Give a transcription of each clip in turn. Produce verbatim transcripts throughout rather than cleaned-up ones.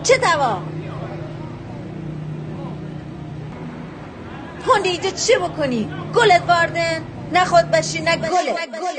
چه دوا؟ هنده اینجا چه بکنی؟ گلت واردن؟ نه خود باشی نه گله.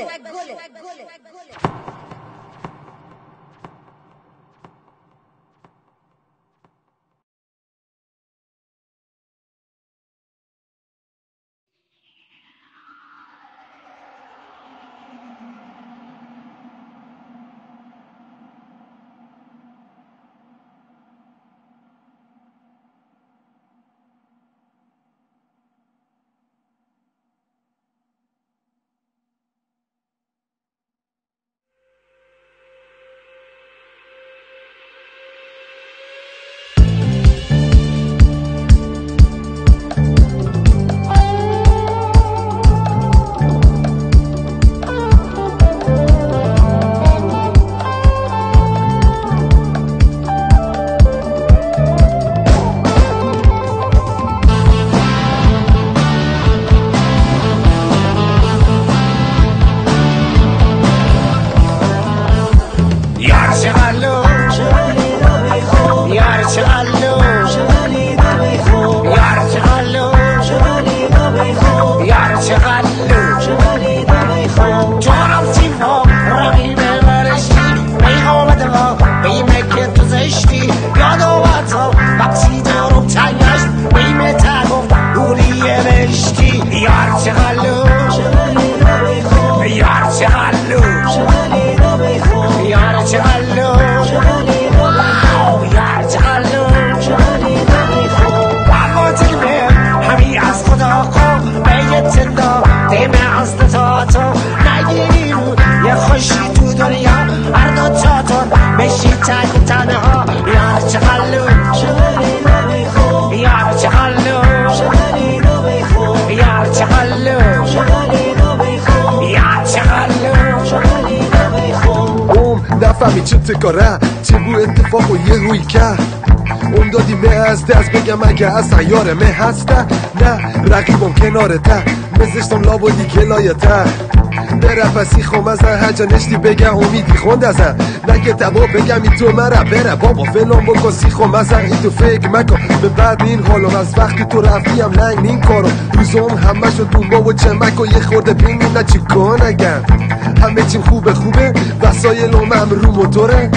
نفهمی چه تکاره چه بو اتفاق و یه روی کرد اون دادی مه از دست بگم اگه از سیاره مه هسته نه رقیبم کناره ته مزشتم لابودی کلایه ته بره پسی خوم ازن هجا نشتی بگم امیدی خوند ازن نگه تبا بگم ای تو مره بره بابا فلان بکن سی خوم ازن ای تو فکر مکن به بعد این حالم از وقتی تو رفتیم لنگ نین کارم روزم همه شد دومبا و چمک و یه خورده پینگی نه چی کن اگر همه چیم خوبه خوبه وسایلم هم رو موتوره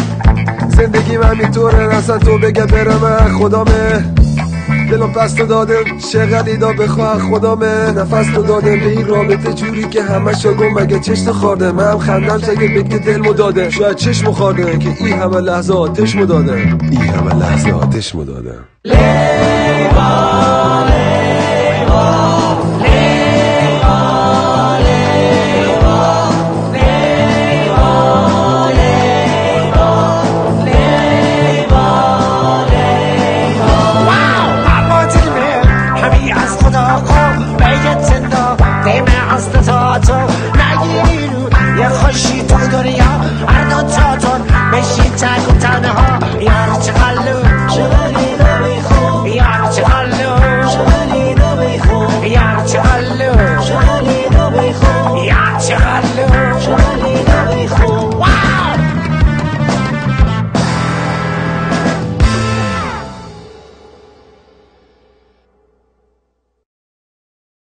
زندگیم همینطوره اصلا تو بگه برم خدامه دلم پس تو داده شغلی دا بخواه خدامه نفس تو داده به این رابطه جوری که همه شگم مگه چشت خارده من هم خندم شگه بگه دلمو داده شاید چشمو خارده که این همه لحظه آتشمو داده این همه لحظه آتشمو داده لیوا لیوا